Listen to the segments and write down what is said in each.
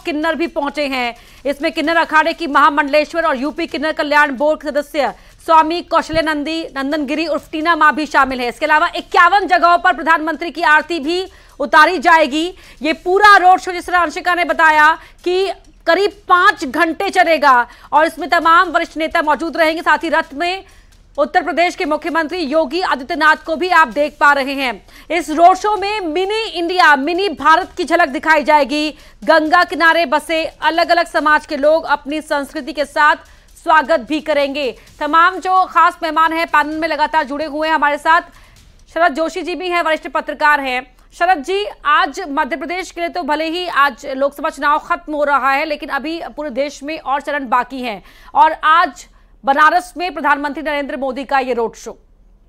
किन्नर भी पहुंचे हैं। इसमें किन्नर अखाड़े की महामंडलेश्वर और यूपी किन्नर कल्याण बोर्ड के सदस्य स्वामी कौशल्य नंदन गिरी उर्फ टीना मां भी शामिल है। इसके अलावा 51 जगहों पर प्रधानमंत्री की आरती भी उतारी जाएगी। ये पूरा रोड शो, जिस तरह अंशिका ने बताया, कि करीब 5 घंटे चलेगा और इसमें तमाम वरिष्ठ नेता मौजूद रहेंगे। साथ ही रथ में उत्तर प्रदेश के मुख्यमंत्री योगी आदित्यनाथ को भी आप देख पा रहे हैं। इस रोड शो में मिनी इंडिया, मिनी भारत की झलक दिखाई जाएगी। गंगा किनारे बसे अलग अलग समाज के लोग अपनी संस्कृति के साथ स्वागत भी करेंगे। तमाम जो खास मेहमान हैं पैनल में लगातार जुड़े हुए हैं हमारे साथ। शरद जोशी जी भी हैं, वरिष्ठ पत्रकार हैं। शरद जी, आज मध्य प्रदेश के लिए तो भले ही आज लोकसभा चुनाव खत्म हो रहा है, लेकिन अभी पूरे देश में और चरण बाकी हैं और आज बनारस में प्रधानमंत्री नरेंद्र मोदी का ये रोड शो।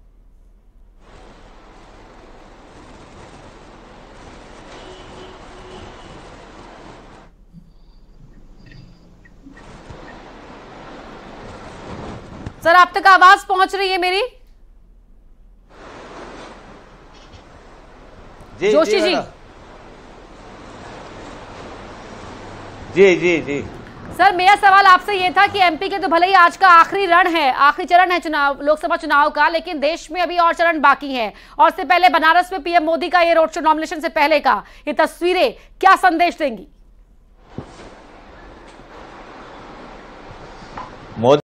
सर, आप तक आवाज पहुंच रही है मेरी? जोशी जी। जी जी जी सर, मेरा सवाल आपसे ये था कि एमपी के तो भले ही आज का आखिरी रण है, आखिरी चरण है चुनाव, लोकसभा चुनाव का, लेकिन देश में अभी और चरण बाकी हैं और इससे पहले बनारस में पीएम मोदी का ये रोड शो, नॉमिनेशन से पहले का, ये तस्वीरें क्या संदेश देंगी?